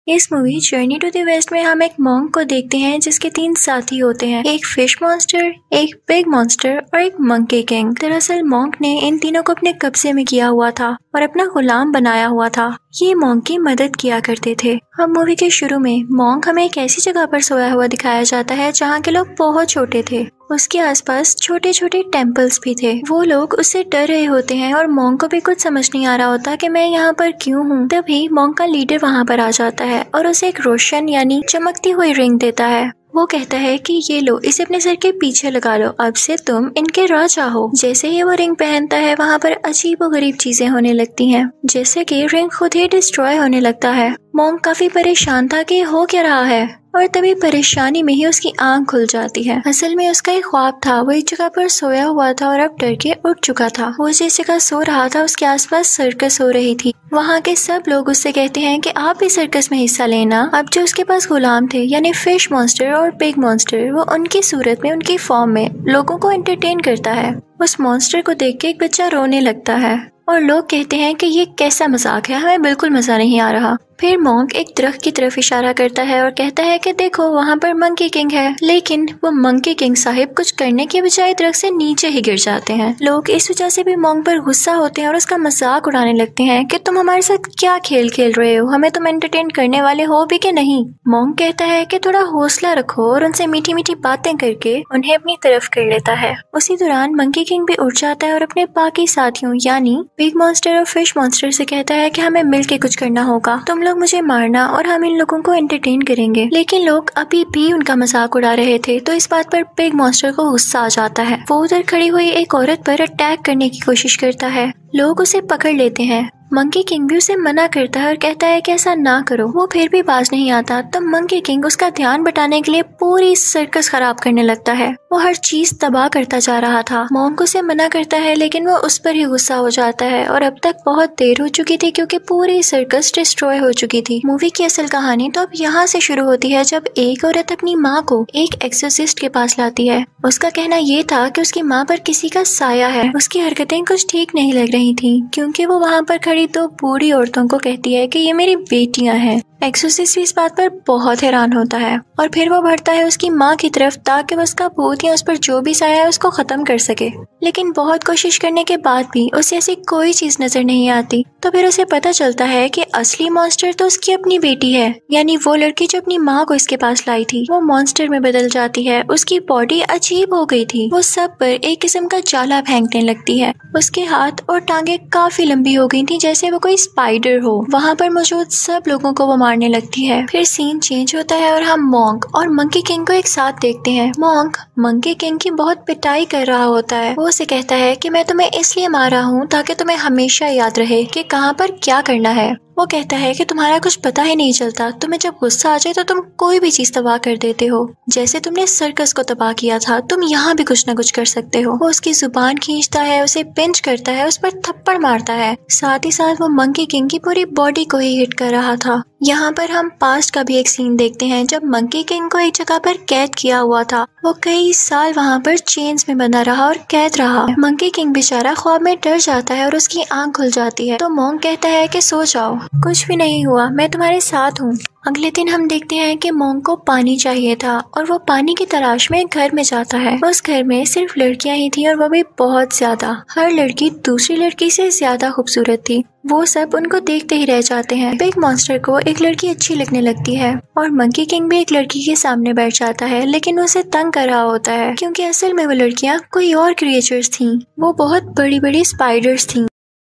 इस movie Journey to the West में हम एक मॉन्क को देखते हैं जिसके 3 साथी होते हैं, एक फिश मॉन्स्टर, एक पिग मॉन्स्टर और एक मंकी किंग। दरअसल मॉन्क ने इन तीनों को अपने कब्जे में किया हुआ था और अपना गुलाम बनाया हुआ था। ये मॉन्क की मदद किया करते थे। हम मूवी के शुरू में मॉन्क हमें एक ऐसी जगह पर सोया हुआ दिखाया जाता है जहाँ के लोग बहुत छोटे थे। उसके आसपास छोटे छोटे टेम्पल्स भी थे। वो लोग उससे डर रहे होते हैं और मॉन्क को भी कुछ समझ नहीं आ रहा होता कि मैं यहाँ पर क्यों हूँ। तभी मॉन्क का लीडर वहाँ पर आ जाता है और उसे एक रोशन यानी चमकती हुई रिंग देता है। वो कहता है कि ये लो, इसे अपने सर के पीछे लगा लो, अब से तुम इनके राजा हो। जैसे ही वो रिंग पहनता है वहाँ पर अजीब व गरीब चीजें होने लगती हैं, जैसे कि रिंग खुद ही डिस्ट्रॉय होने लगता है। मॉन्क काफी परेशान था कि हो क्या रहा है और तभी परेशानी में ही उसकी आंख खुल जाती है। असल में उसका एक ख्वाब था, वो एक जगह पर सोया हुआ था और अब डर के उठ चुका था। वो जिस जगह सो रहा था उसके आसपास सर्कस हो रही थी। वहाँ के सब लोग उससे कहते हैं कि आप भी सर्कस में हिस्सा लेना। अब जो उसके पास गुलाम थे यानी फिश मॉन्स्टर और पिग मॉन्स्टर, वो उनकी सूरत में, उनकी फॉर्म में लोगों को एंटरटेन करता है। उस मॉन्स्टर को देख के एक बच्चा रोने लगता है और लोग कहते हैं कि ये कैसा मजाक है, हमें बिल्कुल मजा नहीं आ रहा। फिर मॉन्क एक दरख्त की तरफ इशारा करता है और कहता है कि देखो वहाँ पर मंकी किंग है। लेकिन वो मंकी किंग साहिब कुछ करने के बजाय दरख्त से नीचे ही गिर जाते हैं। लोग इस वजह से भी मॉन्क पर गुस्सा होते हैं और उसका मजाक उड़ाने लगते हैं कि तुम हमारे साथ क्या खेल खेल रहे हो, हमें तुम एंटरटेन करने वाले हो भी कि नहीं। मॉन्क कहता है कि थोड़ा हौसला रखो और उनसे मीठी मीठी बातें करके उन्हें अपनी तरफ कर लेता है। उसी दौरान मंकी किंग भी उठ जाता है और अपने बाकी साथियों यानी पिग मॉन्स्टर और फिश मॉन्स्टर से कहता है कि हमें मिलके कुछ करना होगा, तुम लोग मुझे मारना और हम इन लोगों को एंटरटेन करेंगे। लेकिन लोग अभी भी उनका मजाक उड़ा रहे थे तो इस बात पर पिग मॉन्स्टर को गुस्सा आ जाता है। वो उधर खड़ी हुई एक औरत पर अटैक करने की कोशिश करता है। लोग उसे पकड़ लेते हैं। मंकी किंग भी उसे मना करता है और कहता है कि ऐसा ना करो। वो फिर भी बाज नहीं आता तो मंकी किंग उसका ध्यान बटाने के लिए पूरी सर्कस खराब करने लगता है। वो हर चीज तबाह करता जा रहा था। मॉन्क उसे मना करता है लेकिन वो उस पर ही गुस्सा हो जाता है और अब तक बहुत देर हो चुकी थी क्योंकि पूरी सर्कस डिस्ट्रॉय हो चुकी थी। मूवी की असल कहानी तो अब यहाँ से शुरू होती है जब एक औरत अपनी माँ को एक एक्सोर्सिस्ट के पास लाती है। उसका कहना ये था कि उसकी माँ पर किसी का साया है। उसकी हरकतें कुछ ठीक नहीं लग रही थी क्योंकि वो वहाँ पर खड़ी 2 बूढ़ी औरतों को कहती है कि ये मेरी बेटियां हैं। एक्सोर्सिस्ट भी इस बात पर बहुत हैरान होता है और फिर वो बढ़ता है उसकी माँ की तरफ ताकि उसका भूत या उस पर जो भी साया है उसको खत्म कर सके। लेकिन बहुत कोशिश करने के बाद भी उसे ऐसी कोई चीज नजर नहीं आती। तो फिर उसे पता चलता है कि असली मॉन्स्टर तो उसकी अपनी बेटी है, यानी वो लड़की जो अपनी माँ को इसके पास लाई थी वो मॉन्स्टर में बदल जाती है। उसकी बॉडी अजीब हो गई थी। वो सब पर एक किस्म का जाला फेंकने लगती है। उसके हाथ और टांगे काफी लंबी हो गई थी जैसे वो कोई स्पाइडर हो। वहाँ पर मौजूद सब लोगों को वो मारने लगती है। फिर सीन चेंज होता है और हम मॉन्क और मंकी किंग को एक साथ देखते हैं। मॉन्क मंकी किंग की बहुत पिटाई कर रहा होता है। वो उसे कहता है कि मैं तुम्हें इसलिए मार रहा हूँ ताकि तुम्हें हमेशा याद रहे कि कहाँ पर क्या करना है। वो कहता है कि तुम्हारा कुछ पता ही नहीं चलता, तुम्हें जब गुस्सा आ जाए तो तुम कोई भी चीज तबाह कर देते हो। जैसे तुमने सर्कस को तबाह किया था, तुम यहाँ भी कुछ न कुछ कर सकते हो। वो उसकी जुबान खींचता है, उसे पिंच करता है, उस पर थप्पड़ मारता है। साथ ही साथ वो मंकी किंग की पूरी बॉडी को ही हिट कर रहा था। यहाँ पर हम पास्ट का भी एक सीन देखते हैं जब मंकी किंग को एक जगह पर कैद किया हुआ था। वो कई साल वहाँ पर चेन्स में बंधा रहा और कैद रहा। मंकी किंग बेचारा ख्वाब में डर जाता है और उसकी आंख खुल जाती है। तो मॉन्क कहता है कि सो जाओ, कुछ भी नहीं हुआ, मैं तुम्हारे साथ हूँ। अगले दिन हम देखते हैं कि मॉन्क को पानी चाहिए था और वो पानी की तलाश में घर में जाता है। उस घर में सिर्फ लड़कियां ही थी और वो भी बहुत ज्यादा। हर लड़की दूसरी लड़की से ज्यादा खूबसूरत थी। वो सब उनको देखते ही रह जाते हैं। बिग मॉन्स्टर को एक लड़की अच्छी लगने लगती है और मंकी किंग भी एक लड़की के सामने बैठ जाता है, लेकिन वो उसे तंग कर रहा होता है क्योंकि असल में वो लड़कियां कोई और क्रिएचर्स थीं। वो बहुत बड़ी बड़ी स्पाइडर्स थीं।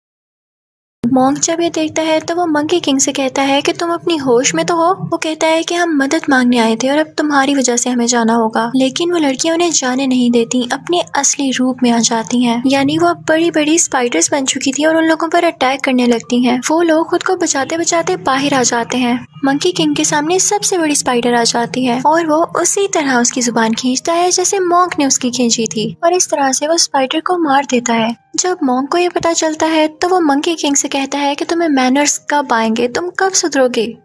मॉन्क जब ये देखता है तो वो मंकी किंग से कहता है कि तुम अपनी होश में तो हो। वो कहता है कि हम मदद मांगने आए थे और अब तुम्हारी वजह से हमें जाना होगा। लेकिन वो लड़कियां उन्हें जाने नहीं देती, अपने असली रूप में आ जाती हैं। यानी वो अब बड़ी बड़ी स्पाइडर्स बन चुकी थी और उन लोगों पर अटैक करने लगती हैं। वो लोग खुद को बचाते बचाते बाहर आ जाते हैं। मंकी किंग के सामने सबसे बड़ी स्पाइडर आ जाती है और वो उसी तरह उसकी जुबान खींचता है जैसे मॉन्क ने उसकी खींची थी और इस तरह से वो स्पाइडर को मार देता है। जब मॉन्क को ये पता चलता है तो वो मंकी किंग से कहता है कि तुम्हें मैनर्स कब आएंगे, तुम कब सुधरोगे।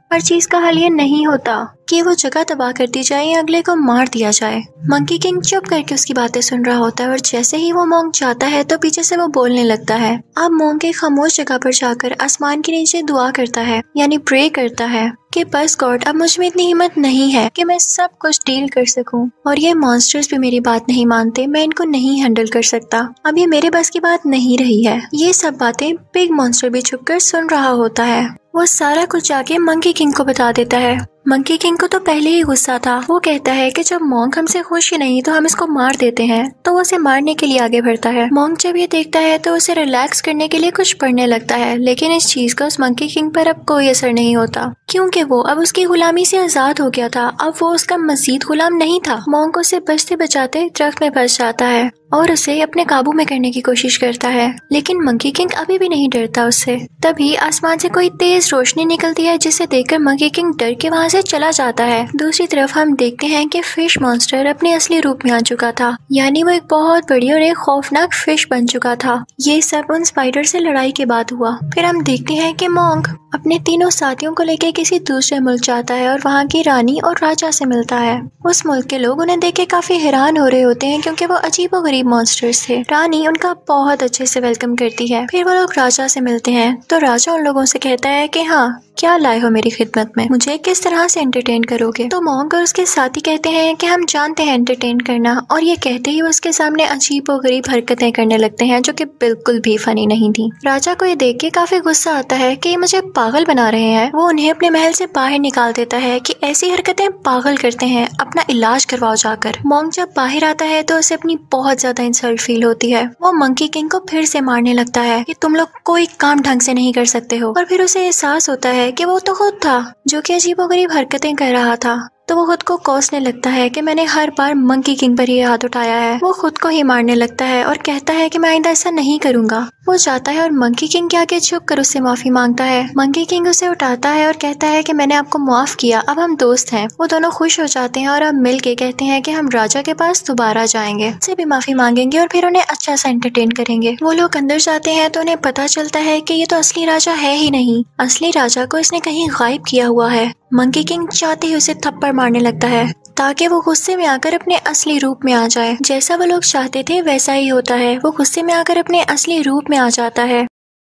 हर चीज का हल ये नहीं होता कि वो जगह तबाह कर दी जाए या अगले को मार दिया जाए। मंकी किंग चुप करके उसकी बातें सुन रहा होता है और जैसे ही वो मोंग जाता है तो पीछे से वो बोलने लगता है। अब मोंग एक खामोश जगह पर जाकर आसमान के नीचे दुआ करता है, यानी प्रे करता है कि बस गॉड, अब मुझ में इतनी हिम्मत नहीं है कि मैं सब कुछ डील कर सकूं, और ये मॉन्स्टर्स भी मेरी बात नहीं मानते, मैं इनको नहीं हैंडल कर सकता, अब ये मेरे बस की बात नहीं रही है। ये सब बातें बिग मॉन्स्टर भी छुपकर सुन रहा होता है। वो सारा कुछ जाके मंकी किंग को बता देता है। मंकी किंग को तो पहले ही गुस्सा था। वो कहता है कि जब मोंग हमसे खुश ही नहीं तो हम इसको मार देते हैं, तो वो उसे मारने के लिए आगे बढ़ता है। मोंग जब ये देखता है तो उसे रिलैक्स करने के लिए कुछ पढ़ने लगता है, लेकिन इस चीज का उस मंकी किंग पर अब कोई असर नहीं होता, क्योंकि वो अब उसकी गुलामी से आजाद हो गया था। अब वो उसका मजीद गुलाम नहीं था। मोंग उसे बचते बचाते दरख्त में फंस जाता है और उसे अपने काबू में करने की कोशिश करता है, लेकिन मंकी किंग अभी भी नहीं डरता उससे। तभी आसमान से कोई तेज रोशनी निकलती है, जिसे देखकर मंकी किंग डर के वहाँ से चला जाता है। दूसरी तरफ हम देखते हैं कि फिश मॉन्स्टर अपने असली रूप में आ चुका था, यानी वो एक बहुत बड़ी और एक खौफनाक फिश बन चुका था। ये सब उन स्पाइडर से लड़ाई के बाद हुआ। फिर हम देखते हैं कि मोंग अपने तीनों साथियों को लेकर किसी दूसरे मुल्क जाता है और वहाँ की रानी और राजा से मिलता है। उस मुल्क के लोग उन्हें देख के काफी हैरान हो रहे होते हैं, क्योंकि वो अजीबोगरीब मॉन्स्टर्स थे। रानी उनका बहुत अच्छे से वेलकम करती है। फिर वो लोग राजा से मिलते हैं तो राजा उन लोगों से कहता है कि हाँ, क्या लाए हो मेरी खिदमत में, मुझे किस तरह से एंटरटेन करोगे। तो मोंग और उसके साथी कहते हैं कि हम जानते हैं एंटरटेन करना, और ये कहते ही वो उसके सामने अजीबोगरीब हरकतें करने लगते हैं जो कि बिल्कुल भी फनी नहीं थी। राजा को ये देख के काफी गुस्सा आता है कि मुझे पागल बना रहे हैं। वो उन्हें अपने महल से बाहर निकाल देता है कि ऐसी हरकतें पागल करते हैं, अपना इलाज करवाओ जाकर। मोंग जब बाहर आता है तो उसे अपनी बहुत ज्यादा इंसल्ट फील होती है। वो मंकी किंग को फिर से मारने लगता है कि तुम लोग कोई काम ढंग से नहीं कर सकते हो, और फिर उसे एहसास होता है कि वो तो खुद था जो कि अजीबोगरीब हरकतें कर रहा था। तो वो खुद को कोसने लगता है कि मैंने हर बार मंकी किंग पर ही हाथ उठाया है। वो खुद को ही मारने लगता है और कहता है कि मैं आइंदा ऐसा नहीं करूंगा। वो जाता है और मंकी किंग के आगे झुक कर उससे माफी मांगता है। मंकी किंग उसे उठाता है और कहता है कि मैंने आपको माफ किया, अब हम दोस्त हैं। वो दोनों खुश हो जाते हैं और अब मिल के कहते हैं कि हम राजा के पास दोबारा जाएंगे, उससे भी माफी मांगेंगे और फिर उन्हें अच्छा सा एंटरटेन करेंगे। वो लोग अंदर जाते हैं तो उन्हें पता चलता है कि ये तो असली राजा है ही नहीं, असली राजा को इसने कहीं गायब किया हुआ है। मंकी किंग चाहते ही उसे थप्पड़ मारने लगता है ताकि वो गुस्से में आकर अपने असली रूप में आ जाए। जैसा वो लोग चाहते थे वैसा ही होता है। वो गुस्से में आकर अपने असली रूप में आ जाता है।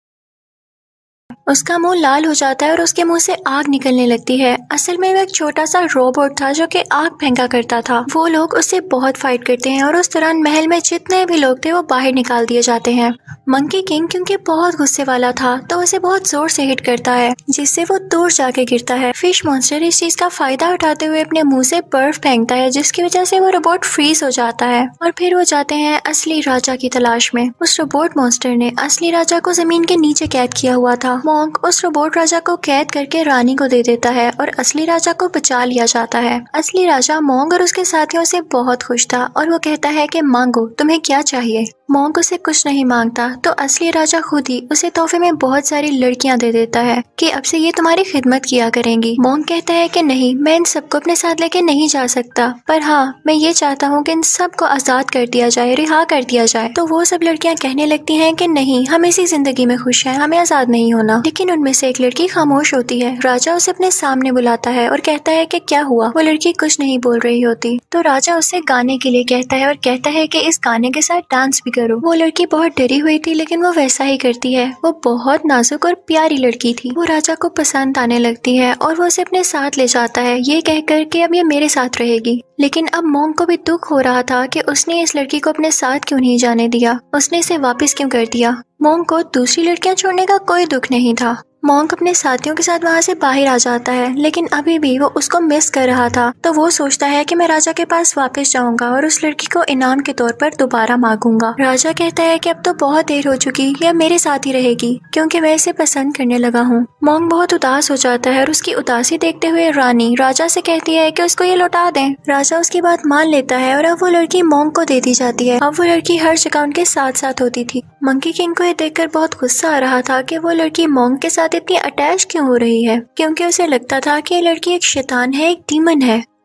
उसका मुंह लाल हो जाता है और उसके मुंह से आग निकलने लगती है। असल में वो एक छोटा सा रोबोट था जो कि आग फेंका करता था। वो लोग उससे बहुत फाइट करते हैं और उस दौरान महल में जितने भी लोग थे वो बाहर निकाल दिए जाते हैं। मंकी किंग क्योंकि बहुत गुस्से वाला था तो उसे बहुत जोर से हिट करता है, जिससे वो दूर जाके गिरता है। फिश मॉन्स्टर इस चीज का फायदा उठाते हुए अपने मुंह से बर्फ फेंकता है, जिसकी वजह से वो रोबोट फ्रीज हो जाता है। और फिर वो जाते हैं असली राजा की तलाश में। उस रोबोट मॉन्स्टर ने असली राजा को जमीन के नीचे कैद किया हुआ था। मोंग उस रोबोट राजा को कैद करके रानी को दे देता है और असली राजा को बचा लिया जाता है। असली राजा मोंग और उसके साथियों से बहुत खुश था और वो कहता है कि मांगो, तुम्हें क्या चाहिए। मोंग उसे कुछ नहीं मांगता तो असली राजा खुद ही उसे तोहफे में बहुत सारी लड़कियां दे देता है कि अब से ये तुम्हारी खिदमत किया करेंगी। मोंग कहता है कि नहीं, मैं इन सबको अपने साथ लेके नहीं जा सकता, पर हाँ, मैं ये चाहता हूँ कि इन सबको आजाद कर दिया जाए, रिहा कर दिया जाए। तो वो सब लड़कियां कहने लगती हैं कि नहीं, हम इसी जिंदगी में खुश हैं, हमें आजाद नहीं होना। लेकिन उनमें से एक लड़की खामोश होती है। राजा उसे अपने सामने बुलाता है और कहता है कि क्या हुआ। वो लड़की कुछ नहीं बोल रही होती तो राजा उसे गाने के लिए कहता है और कहता है कि इस गाने के साथ डांस भी करो। वो लड़की बहुत डरी हुई थी लेकिन वो वैसा ही करती है। वो बहुत नाजुक और प्यारी लड़की थी। वो राजा को पसंद आने लगती है और वो उसे अपने साथ ले जाता है, ये कहकर कि अब ये मेरे साथ रहेगी। लेकिन अब मोंग को भी दुख हो रहा था कि उसने इस लड़की को अपने साथ क्यों नहीं जाने दिया, उसने इसे वापस क्यों कर दिया। मोंग को दूसरी लड़कियां छोड़ने का कोई दुख नहीं था। मोंग अपने साथियों के साथ वहाँ से बाहर आ जाता है, लेकिन अभी भी वो उसको मिस कर रहा था। तो वो सोचता है कि मैं राजा के पास वापस जाऊंगा और उस लड़की को इनाम के तौर पर दोबारा मांगूंगा। राजा कहता है कि अब तो बहुत देर हो चुकी, यह मेरे साथ ही रहेगी क्योंकि मैं इसे पसंद करने लगा हूँ। मोंग बहुत उदास हो जाता है और उसकी उदासी देखते हुए रानी राजा से कहती है कि उसको ये लौटा दें। राजा उसकी बात मान लेता है और अब वो लड़की मोंग को दे दी जाती है। अब वो लड़की हर जगह उनके साथ साथ होती थी। मंकी किंग को ये देखकर बहुत गुस्सा आ रहा था कि वो लड़की मोंग के साथ इतनी अटैच क्यों हो रही है, क्योंकि उसे लगता था कि ये लड़की एक शैतान है, एक डीमन है।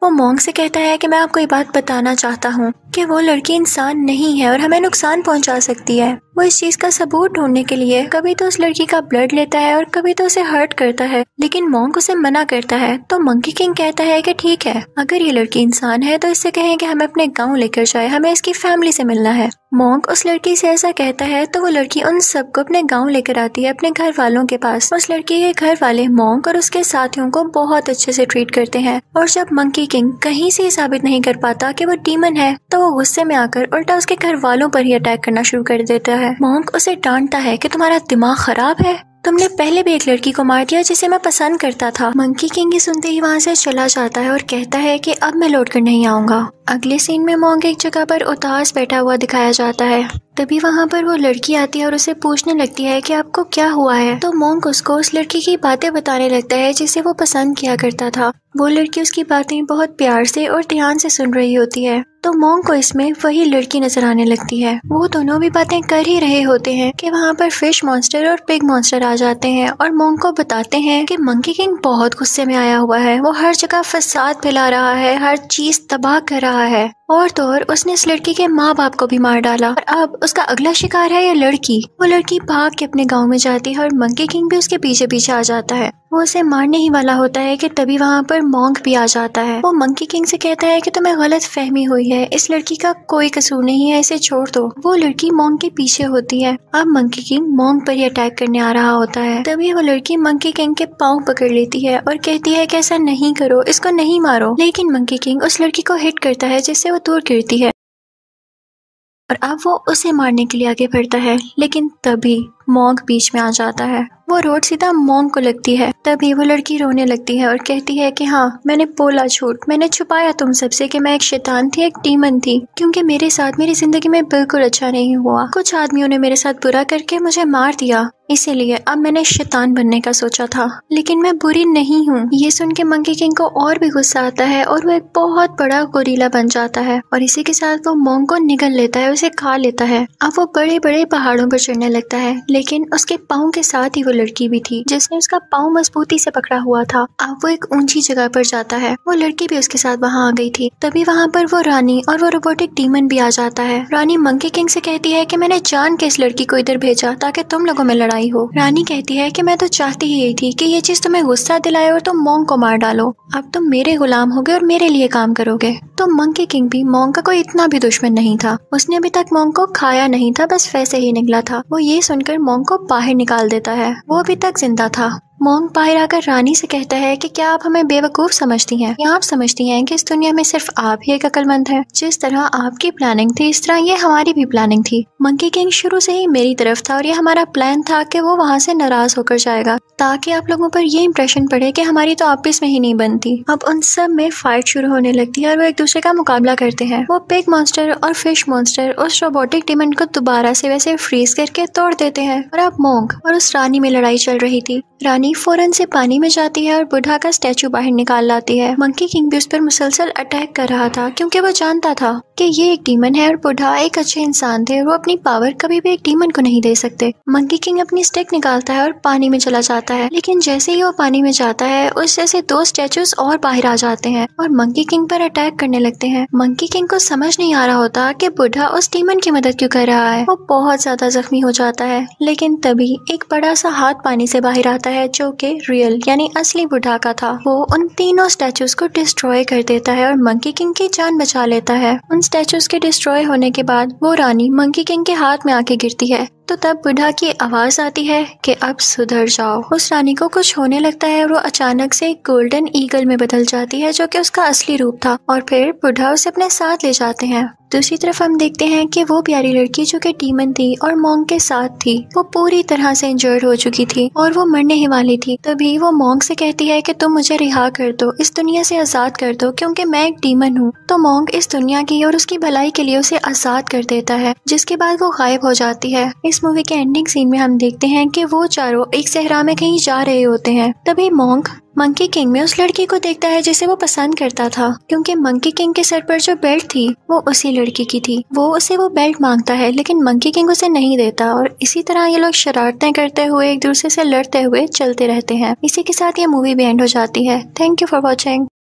वो मॉन्क से कहता है कि मैं आपको ये बात बताना चाहता हूँ कि वो लड़की इंसान नहीं है और हमें नुकसान पहुंचा सकती है। वो इस चीज का सबूत ढूंढने के लिए कभी तो उस लड़की का ब्लड लेता है और कभी तो उसे हर्ट करता है, लेकिन मॉन्क उसे मना करता है। तो मंकी किंग कहता है कि ठीक है, अगर ये लड़की इंसान है तो इससे कहें कि हमें अपने गाँव लेकर जाए, हमें इसकी फैमिली से मिलना है। मॉन्क उस लड़की से ऐसा कहता है तो वो लड़की उन सबको अपने गाँव लेकर आती है, अपने घर वालों के पास। उस लड़की के घर वाले मॉन्क और उसके साथियों को बहुत अच्छे से ट्रीट करते हैं, और जब मंकी किंग कहीं से साबित नहीं कर पाता कि वो डीमन है तो वो गुस्से में आकर उल्टा उसके घर वालों पर ही अटैक करना शुरू कर देता है। मॉन्क उसे डांटता है कि तुम्हारा दिमाग खराब है, तुमने पहले भी एक लड़की को मार दिया जिसे मैं पसंद करता था। मंकी किंग सुनते ही वहाँ से चला जाता है और कहता है कि अब मैं लौट कर नहीं आऊंगा। अगले सीन में मॉन्क एक जगह पर उदास बैठा हुआ दिखाया जाता है। तभी वहाँ पर वो लड़की आती है और उसे पूछने लगती है कि आपको क्या हुआ है। तो मॉन्क उसको उस लड़की की बातें बताने लगता है जिसे वो पसंद किया करता था। वो लड़की उसकी बातें बहुत प्यार से और ध्यान से सुन रही होती है, तो मॉन्क को इसमें वही लड़की नजर आने लगती है। वो दोनों भी बातें कर ही रहे होते हैं कि वहाँ पर फिश मॉन्स्टर और पिग मॉन्स्टर आ जाते हैं और मॉन्क को बताते हैं कि मंकी किंग बहुत गुस्से में आया हुआ है, वो हर जगह फसाद फैला रहा है, हर चीज तबाह कर रहा है, और तो और उसने इस लड़की के माँ बाप को भी मार डाला और अब उसका अगला शिकार है ये लड़की। वो लड़की भाग के अपने गांव में जाती है और मंकी किंग भी उसके पीछे पीछे आ जाता है। वो उसे मारने ही वाला होता है कि तभी वहाँ पर मॉन्क भी आ जाता है। वो मंकी किंग से कहता है कि तुम्हें गलत फहमी हुई है, इस लड़की का कोई कसूर नहीं है, इसे छोड़ दो। वो लड़की मॉन्क के पीछे होती है। अब मंकी किंग मॉन्क पर ही अटैक करने आ रहा होता है। तभी वो लड़की मंकी किंग के पाँव पकड़ लेती है और कहती है कि ऐसा नहीं करो, इसको नहीं मारो। लेकिन मंकी किंग उस लड़की को हिट करता है जिससे वो दूर गिरती है और अब वो उसे मारने के लिए आगे बढ़ता है, लेकिन तभी मॉन्क बीच में आ जाता है। वो रोड सीधा मॉन्क को लगती है। तभी वो लड़की रोने लगती है और कहती है कि हाँ, मैंने बोला झूठ, मैंने छुपाया तुम सबसे कि मैं एक शैतान थी, एक डीमन थी, क्योंकि मेरे साथ मेरी जिंदगी में बिल्कुल अच्छा नहीं हुआ। कुछ आदमियों ने मेरे साथ बुरा करके मुझे मार दिया, इसीलिए अब मैंने शैतान बनने का सोचा था, लेकिन मैं बुरी नहीं हूँ। ये सुन के मंकी किंग को और भी गुस्सा आता है और वो एक बहुत बड़ा गोरिल्ला बन जाता है और इसी के साथ वो मॉन्क को निगल लेता है, उसे खा लेता है। अब वो बड़े बड़े पहाड़ों पर चढ़ने लगता है, लेकिन उसके पाँव के साथ ही वो लड़की भी थी जिसने उसका पाँव मजबूती से पकड़ा हुआ था। अब वो एक ऊंची जगह पर जाता है। वो लड़की भी उसके साथ वहाँ आ गई थी। तभी वहाँ पर वो रानी और वो रोबोटिक डीमन भी आ जाता है। रानी मंकी किंग से कहती है कि मैंने जान के इस लड़की को इधर भेजा ताकि तुम लोगों में लड़ाई हो। रानी कहती है कि मैं तो चाहती ही यही थी कि ये चीज तुम्हें गुस्सा दिलाए और तुम मॉन्क को मार डालो। अब तुम मेरे गुलाम होगे और मेरे लिए काम करोगे। तो मंकी किंग भी मॉन्क का कोई इतना भी दुश्मन नहीं था। उसने अभी तक मॉन्क को खाया नहीं था, बस वैसे ही निकला था। वो ये सुनकर मॉन्क को बाहर निकाल देता है। वो अभी तक जिंदा था। मॉन्क बाहर आकर रानी से कहता है कि क्या आप हमें बेवकूफ समझती हैं? या आप समझती हैं कि इस दुनिया में सिर्फ आप ही एक अक्लमंद हैं? जिस तरह आपकी प्लानिंग थी इस तरह ये हमारी भी प्लानिंग थी। मंकी किंग शुरू से ही मेरी तरफ था और ये हमारा प्लान था कि वो वहाँ से नाराज होकर जाएगा ताकि आप लोगों पर ये इंप्रेशन पड़े कि हमारी तो आपस में ही नहीं बनती। अब उन सब में फाइट शुरू होने लगती है और वो एक दूसरे का मुकाबला करते हैं। वो पिग मॉन्स्टर और फिश मॉन्स्टर उस रोबोटिक डीमन को दोबारा से वैसे फ्रीज करके तोड़ देते हैं और अब मॉन्क और उस रानी में लड़ाई चल रही थी। रानी फौरन से पानी में जाती है और बुढ़ा का स्टैचू बाहर निकाल लाती है। मंकी किंग भी उस पर मुसलसल अटैक कर रहा था क्योंकि वो जानता था कि ये एक डीमन है और बुढ़ा एक अच्छे इंसान थे और वो अपनी पावर कभी भी एक डीमन को नहीं दे सकते। मंकी किंग अपनी स्टिक निकालता है और पानी में चला जाता है, लेकिन जैसे ही वो पानी में जाता है उससे से दो स्टैचूज और बाहर आ जाते हैं और मंकी किंग पर अटैक करने लगते हैं। मंकी किंग को समझ नहीं आ रहा होता कि बुढ़ा उस डीमन की मदद क्यों कर रहा है। वो बहुत ज्यादा जख्मी हो जाता है, लेकिन तभी एक बड़ा सा हाथ पानी से बाहर आता है जो कि रियल यानी असली बुढ़ा का था। वो उन तीनों स्टैचूज को डिस्ट्रॉय कर देता है और मंकी किंग की जान बचा लेता है। उन स्टैचूज के डिस्ट्रॉय होने के बाद वो रानी मंकी किंग के हाथ में आके गिरती है। तो तब बुढ़ा की आवाज आती है कि अब सुधर जाओ। उस रानी को कुछ होने लगता है और वो अचानक से एक गोल्डन ईगल में बदल जाती है जो कि उसका असली रूप था और फिर बुढ़ा उसे अपने साथ ले जाते हैं। दूसरी तरफ हम देखते हैं कि वो प्यारी लड़की जो कि डीमन थी और मॉन्क के साथ थी, वो पूरी तरह से इंजर्ड हो चुकी थी और वो मरने ही वाली थी। तभी वो मॉन्क से कहती है कि तुम मुझे रिहा कर दो, इस दुनिया से आजाद कर दो क्योंकि मैं एक डीमन हूँ। तो मॉन्क इस दुनिया की और उसकी भलाई के लिए उसे आजाद कर देता है, जिसके बाद वो गायब हो जाती है। इस मूवी के एंडिंग सीन में हम देखते हैं कि वो चारों एक सहरा में कहीं जा रहे होते हैं। तभी मॉन्क मंकी किंग में उस लड़की को देखता है जिसे वो पसंद करता था, क्योंकि मंकी किंग के सर पर जो बेल्ट थी वो उसी लड़की की थी। वो उसे वो बेल्ट मांगता है लेकिन मंकी किंग उसे नहीं देता और इसी तरह ये लोग शरारतें करते हुए एक दूसरे से लड़ते हुए चलते रहते हैं। इसी के साथ ये मूवी भी एंड हो जाती है। Thank you for watching.